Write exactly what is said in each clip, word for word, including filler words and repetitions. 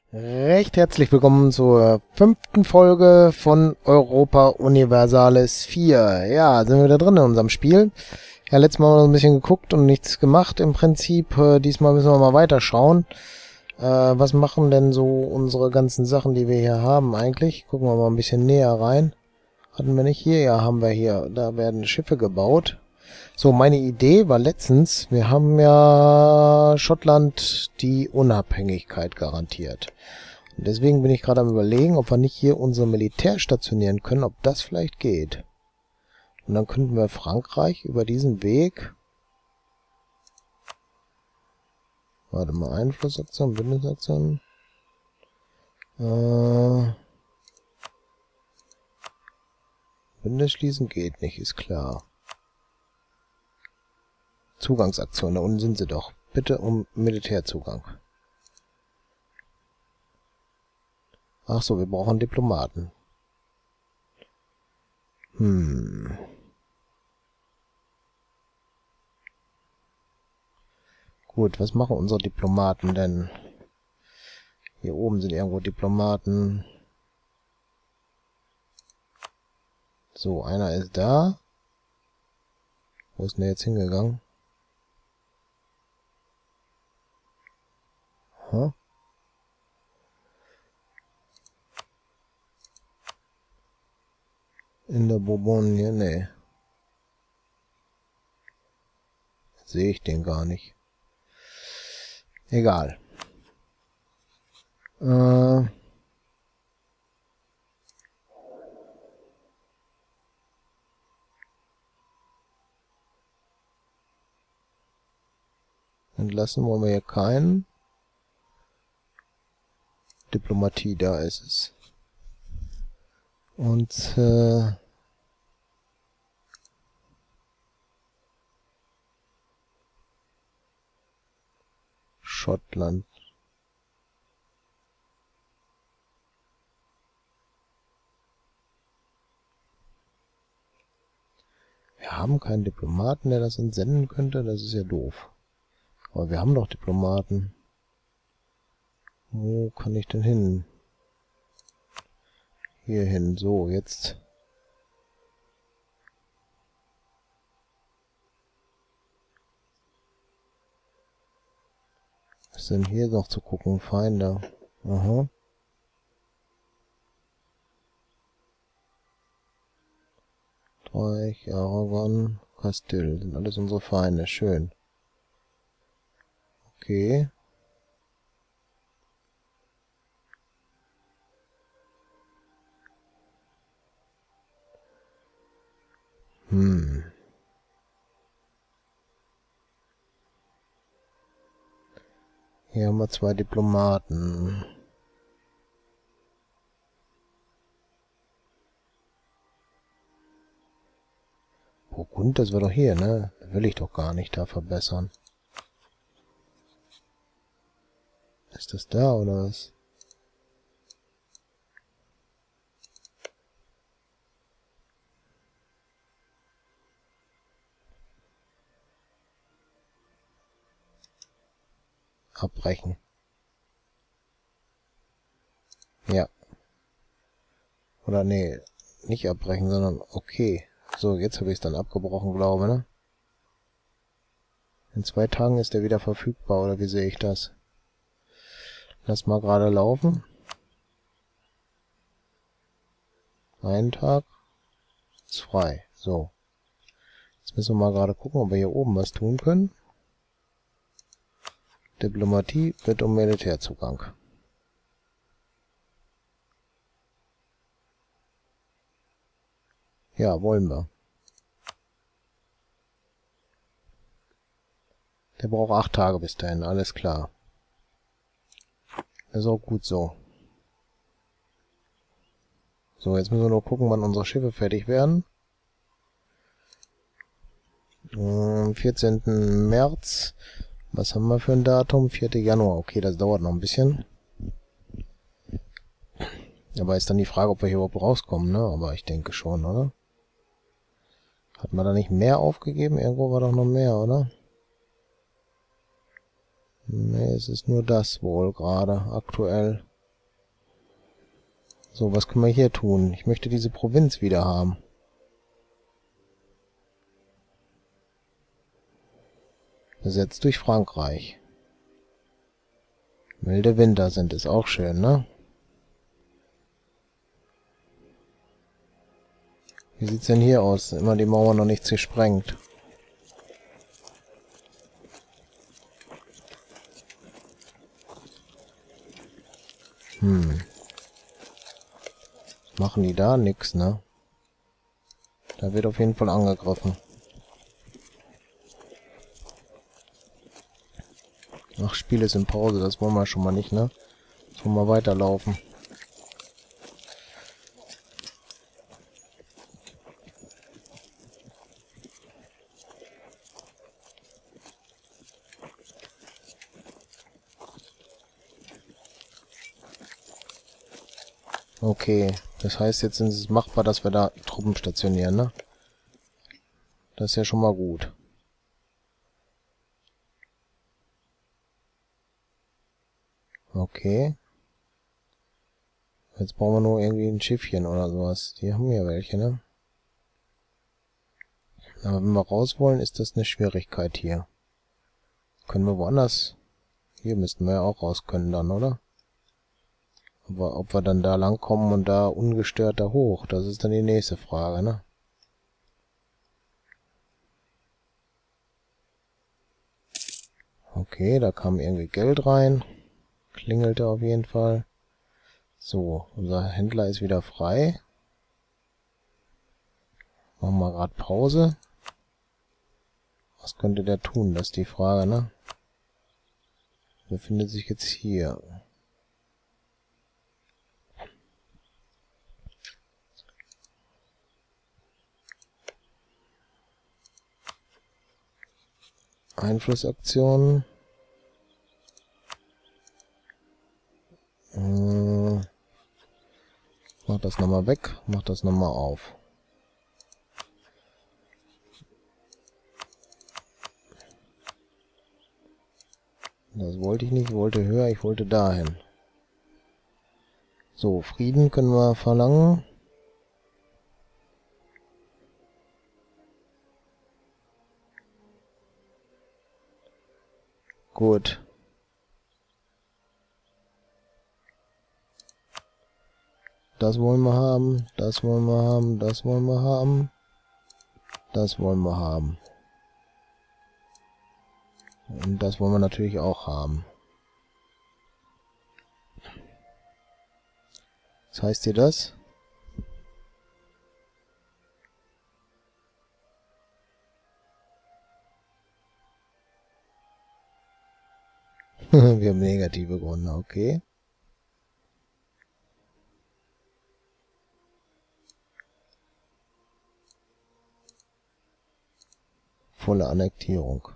Recht herzlich willkommen zur fünften Folge von Europa Universalis vier. Ja, sind wir wieder drin in unserem Spiel. Ja, letztes Mal noch ein bisschen geguckt und nichts gemacht im Prinzip. Äh, diesmal müssen wir mal weiterschauen. Äh, was machen denn so unsere ganzen Sachen, die wir hier haben eigentlich? Gucken wir mal ein bisschen näher rein. Hatten wir nicht hier? Ja, haben wir hier. Da werden Schiffe gebaut. So, meine Idee war letztens, wir haben ja Schottland die Unabhängigkeit garantiert. Und deswegen bin ich gerade am Überlegen, ob wir nicht hier unser Militär stationieren können, ob das vielleicht geht. Und dann könnten wir Frankreich über diesen Weg... Warte mal, Einflussaktion, Bündnisaktion... Äh... Bündnis schließen geht nicht, ist klar. Zugangsaktion, da unten sind sie doch. Bitte um Militärzugang. Ach so, wir brauchen Diplomaten. Hm. Gut, was machen unsere Diplomaten denn? Hier oben sind irgendwo Diplomaten. So, einer ist da. Wo ist denn der jetzt hingegangen? Huh? In der Bourgogne, nee. Sehe ich den gar nicht. Egal. Äh... Entlassen wollen wir hier keinen. Diplomatie, da ist es. Und äh, Schottland. Wir haben keinen Diplomaten, der das entsenden könnte. Das ist ja doof. Aber wir haben doch Diplomaten. Wo kann ich denn hin? Hier hin. So, jetzt. Was ist denn hier noch zu gucken? Feinde. Aha. Reich, Aragon, Castile. Sind alles unsere Feinde. Schön. Okay. Hm. Hier haben wir zwei Diplomaten. Burgund, das war doch hier, ne? Das will ich doch gar nicht da verbessern. Ist das da, oder was? Abbrechen. Ja. Oder nee, nicht abbrechen, sondern okay. So, jetzt habe ich es dann abgebrochen, glaube, ne? In zwei Tagen ist er wieder verfügbar, oder wie sehe ich das? Lass mal gerade laufen. Einen Tag. Ist frei. So. Jetzt müssen wir mal gerade gucken, ob wir hier oben was tun können. Diplomatie wird um Militärzugang. Ja, wollen wir. Der braucht acht Tage bis dahin, alles klar. Das ist auch gut so. So, jetzt müssen wir nur gucken, wann unsere Schiffe fertig werden. Am vierzehnten März. Was haben wir für ein Datum? vierten Januar. Okay, das dauert noch ein bisschen. Aber ist dann die Frage, ob wir hier überhaupt rauskommen, ne? Aber ich denke schon, oder? Hat man da nicht mehr aufgegeben? Irgendwo war doch noch mehr, oder? Ne, es ist nur das wohl gerade aktuell. So, was können wir hier tun? Ich möchte diese Provinz wieder haben. Besetzt durch Frankreich. Milde Winter sind es auch schön, ne? Wie sieht's denn hier aus? Immer die Mauer noch nichts gesprengt. Hm. Machen die da nix, ne? Da wird auf jeden Fall angegriffen. Ach, Spiel ist in Pause, das wollen wir schon mal nicht, ne? Jetzt wollen wir weiterlaufen. Okay, das heißt, jetzt ist es machbar, dass wir da Truppen stationieren, ne? Das ist ja schon mal gut. Okay. Jetzt brauchen wir nur irgendwie ein Schiffchen oder sowas. Die haben ja welche, ne? Aber wenn wir raus wollen, ist das eine Schwierigkeit hier. Können wir woanders... Hier müssten wir ja auch raus können dann, oder? Aber ob wir dann da lang kommen und da ungestört da hoch, das ist dann die nächste Frage, ne? Okay, da kam irgendwie Geld rein. Klingelte auf jeden Fall. So, unser Händler ist wieder frei. Machen wir gerade Pause. Was könnte der tun? Das ist die Frage, ne? Befindet sich jetzt hier. Einflussaktionen. Äh, mach das nochmal weg, mach das nochmal auf. Das wollte ich nicht, ich wollte höher, ich wollte dahin. So, Frieden können wir verlangen. Gut. Das wollen wir haben, das wollen wir haben, das wollen wir haben. Das wollen wir haben. Und das wollen wir natürlich auch haben. Was heißt hier das? Wir haben negative Gründe, okay. Volle Annektierung.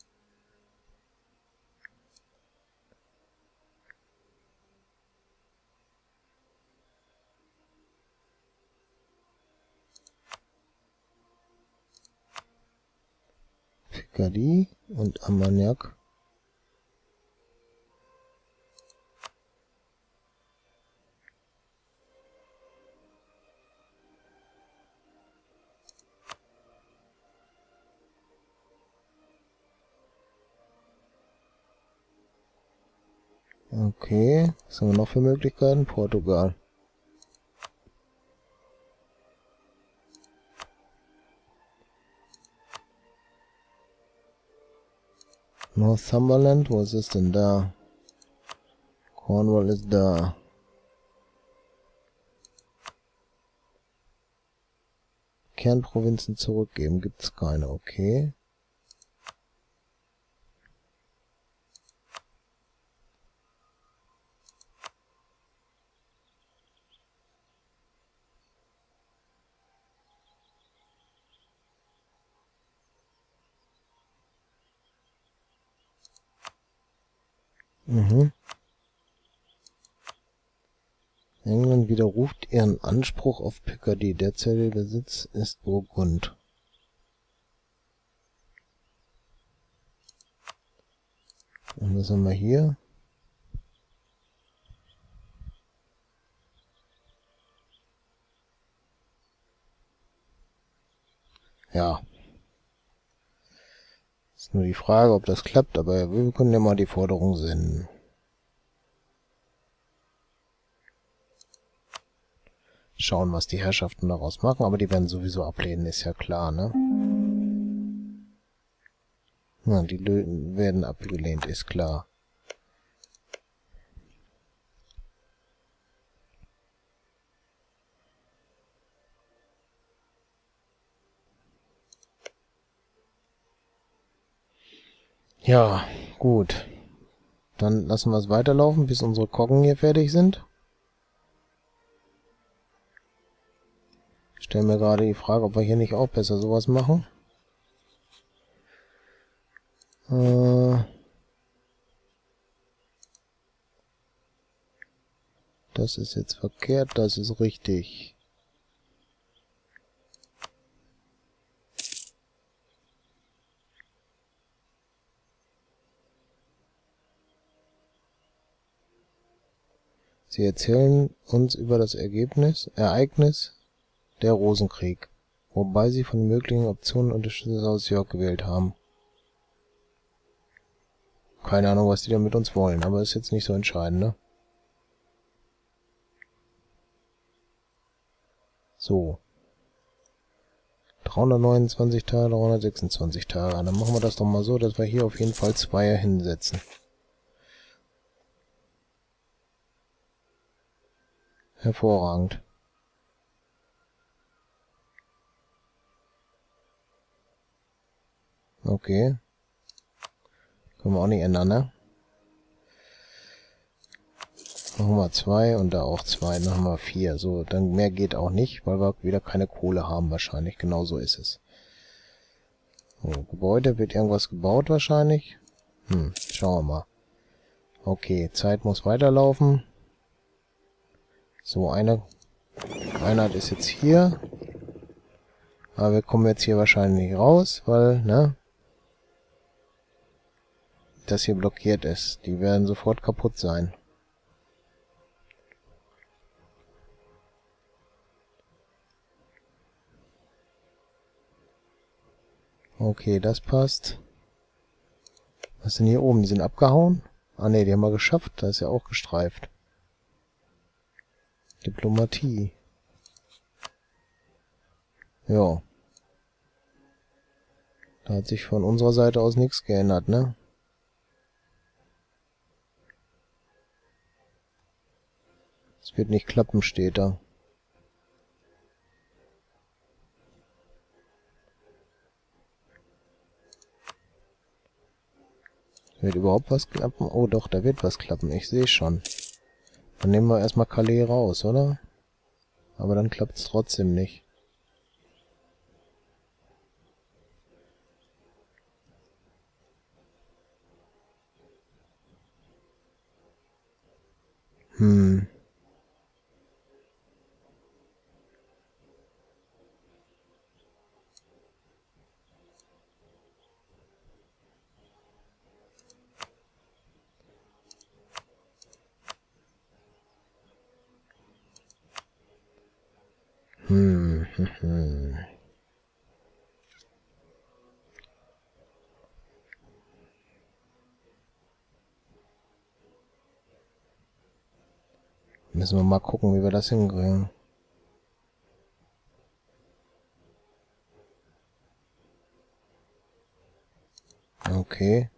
Picardie und Armagnac. Okay, was haben wir noch für Möglichkeiten? Portugal. Northumberland, wo ist es denn da? Cornwall ist da. Kernprovinzen zurückgeben, gibt's keine, okay. Mhm. England widerruft ihren Anspruch auf Picardie. Derzeitige Besitz ist Burgund. Und was haben wir hier? ja. Ist nur die Frage, ob das klappt, aber wir können ja mal die Forderung senden. Schauen, was die Herrschaften daraus machen, aber die werden sowieso ablehnen, ist ja klar, ne? Ja, die werden abgelehnt, ist klar. Ja, gut. Dann lassen wir es weiterlaufen, bis unsere Koggen hier fertig sind. Ich stelle mir gerade die Frage, ob wir hier nicht auch besser sowas machen. Äh das ist jetzt verkehrt, das ist richtig. Sie erzählen uns über das Ergebnis, Ereignis der Rosenkrieg, wobei sie von den möglichen Optionen Unterstützer aus York gewählt haben. Keine Ahnung, was die da mit uns wollen, aber ist jetzt nicht so entscheidend, ne? So. dreihundertneunundzwanzig Tage, dreihundertsechsundzwanzig Tage. Dann machen wir das doch mal so, dass wir hier auf jeden Fall Zweier hinsetzen. Hervorragend. Okay. Können wir auch nicht ändern, ne? Machen wir zwei und da auch zwei, dann haben wir vier. So, dann mehr geht auch nicht, weil wir wieder keine Kohle haben wahrscheinlich. Genau so ist es. So, Gebäude, wird irgendwas gebaut wahrscheinlich. Hm, schauen wir mal. Okay, Zeit muss weiterlaufen. So, eine Einheit ist jetzt hier. Aber wir kommen jetzt hier wahrscheinlich nicht raus, weil, ne? Das hier blockiert ist. Die werden sofort kaputt sein. Okay, das passt. Was ist denn hier oben? Die sind abgehauen? Ah ne, die haben wir geschafft. Da ist ja auch gestreift. Diplomatie. Ja. Da hat sich von unserer Seite aus nichts geändert, ne? Es wird nicht klappen, steht da. Wird überhaupt was klappen? Oh doch, da wird was klappen. Ich sehe schon. Dann nehmen wir erstmal Calais raus, oder? Aber dann klappt es trotzdem nicht. Hm. Hm, hm, hm. Müssen wir mal gucken, wie wir das hinkriegen. Okay.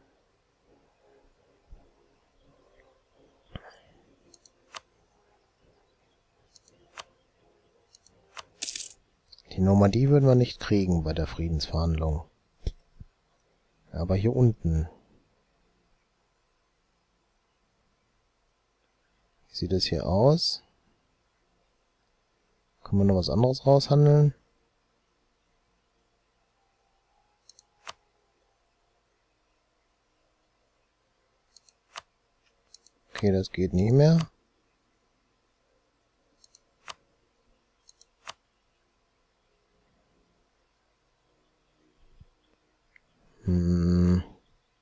Die Normandie würden wir nicht kriegen bei der Friedensverhandlung. Aber hier unten. Wie sieht es hier aus? Können wir noch was anderes raushandeln? Okay, das geht nicht mehr. Hm.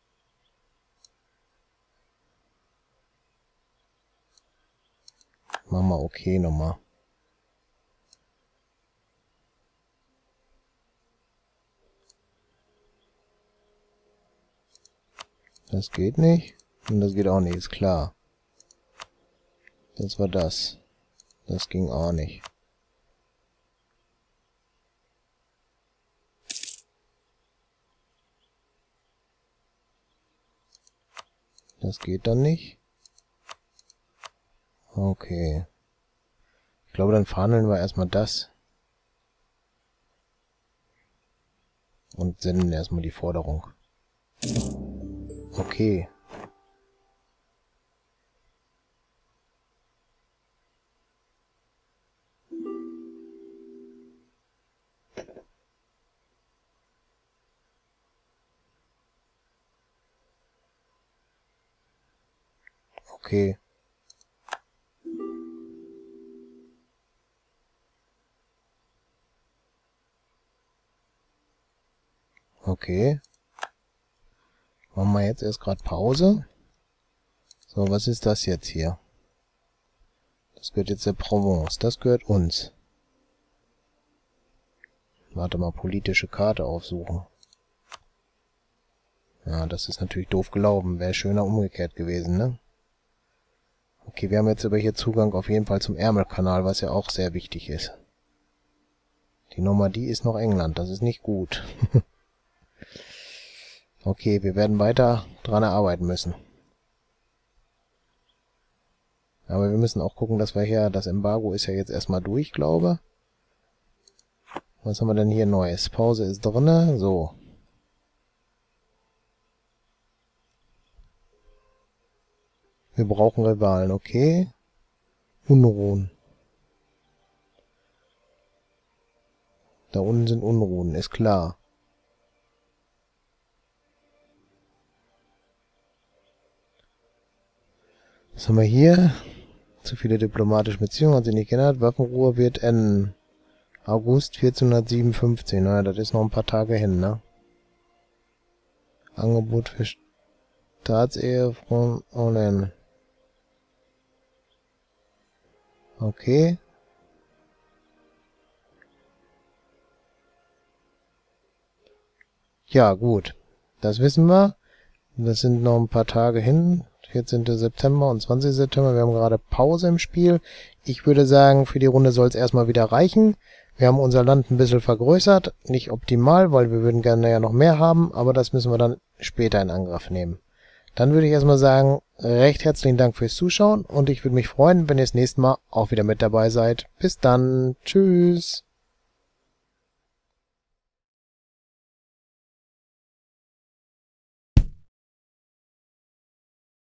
Machen wir okay nochmal. Das geht nicht. Und das geht auch nicht, ist klar. Das war das. Das ging auch nicht. Das geht dann nicht. Okay. Ich glaube, dann verhandeln wir erstmal das. Und senden erstmal die Forderung. Okay. Okay. Okay. Machen wir jetzt erst gerade Pause. So, was ist das jetzt hier? Das gehört jetzt der Provence. Das gehört uns. Warte mal, politische Karte aufsuchen. Ja, das ist natürlich doof gelaufen. Wäre schöner umgekehrt gewesen, ne? Okay, wir haben jetzt aber hier Zugang auf jeden Fall zum Ärmelkanal, was ja auch sehr wichtig ist. Die Normandie ist noch England, das ist nicht gut. Okay, wir werden weiter dran arbeiten müssen. Aber wir müssen auch gucken, dass wir hier, das Embargo ist ja jetzt erstmal durch, glaube. Was haben wir denn hier Neues? Pause ist drinne, so. Wir brauchen Rivalen, okay. Unruhen. Da unten sind Unruhen, ist klar. Was haben wir hier? Zu viele diplomatische Beziehungen hat sich nicht geändert. Waffenruhe wird enden. August vierzehnhundertsiebenundfünfzig. Naja, das ist noch ein paar Tage hin, ne? Angebot für Staatsehe von Olen. Okay. Ja, gut. Das wissen wir. Das sind noch ein paar Tage hin. vierzehnten September und zwanzigsten September. Wir haben gerade Pause im Spiel. Ich würde sagen, für die Runde soll es erstmal wieder reichen. Wir haben unser Land ein bisschen vergrößert. Nicht optimal, weil wir würden gerne ja noch mehr haben, aber das müssen wir dann später in Angriff nehmen. Dann würde ich erstmal sagen, recht herzlichen Dank fürs Zuschauen und ich würde mich freuen, wenn ihr das nächste Mal auch wieder mit dabei seid. Bis dann. Tschüss.